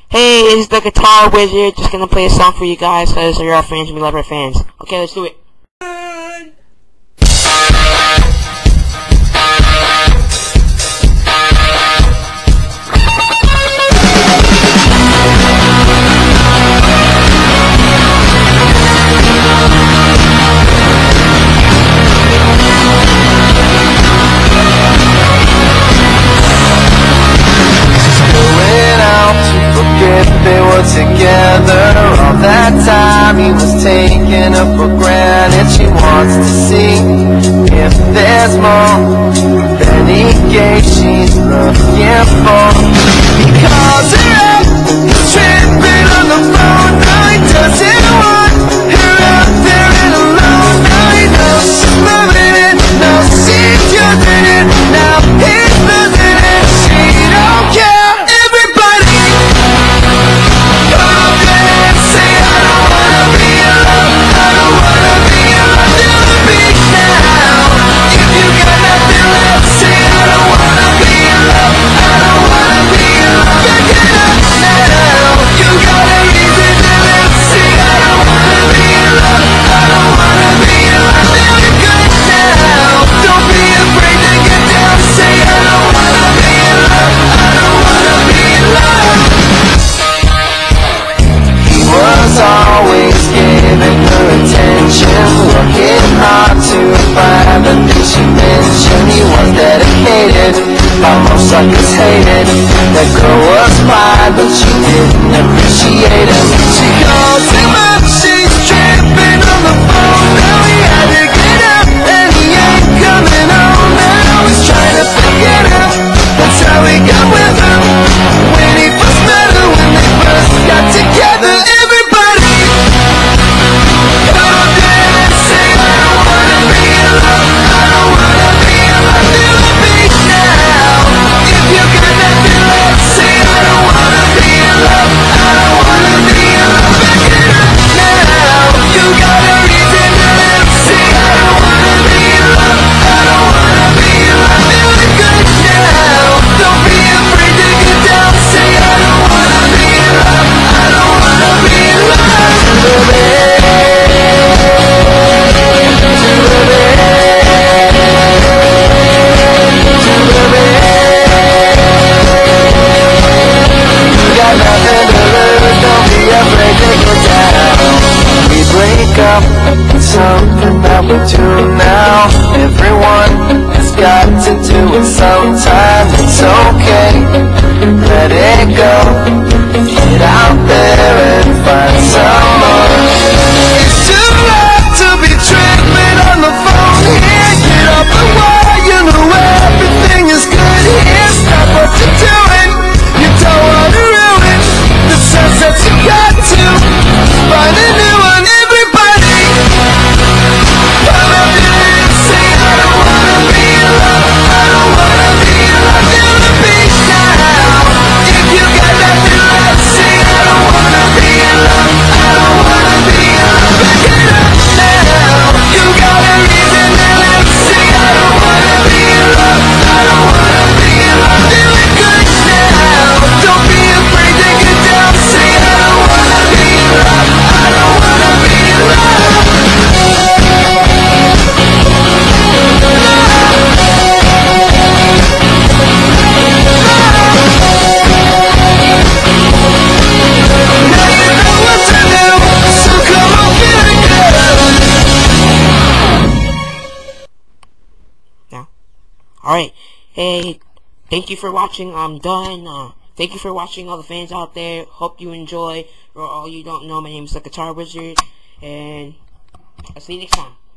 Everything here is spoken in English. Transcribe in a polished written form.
Hey, it's the Guitar Wizard. Just gonna play a song for you guys because you're our fans and we love our fans. Okay, let's do it. They were together all that time. He was taking her for granted. She wants to see if there's more than he gave. She's looking for. He calls her up, he's tripping on the phone. Now he doesn't want her out there and alone. Now he knows she's moving it, knows she's using it. Now he's losing it, she don't care. Always giving her attention, working hard to find the things she mentioned. He was dedicated, almost like it's hated. That girl was fine, but she didn't appreciate him. She calls him up, she's tripping on the phone. Now he had to get up, and he ain't coming home. Now he's trying to forget her, that's how he got with her. When he first met her, when they first got together. Something that we do now. Everyone has got to do it sometime. It's okay, let it go. Get out there and find someone. It's too late to be tripping on the phone here. Get off the wire, you know everything is good here. Stop what you're doing, you don't want to ruin the sunset you got to. Find a new one. Alright, hey, thank you for watching. I'm done. Thank you for watching, all the fans out there. Hope you enjoy. For all you don't know, my name is the Guitar Wizard, and I'll see you next time.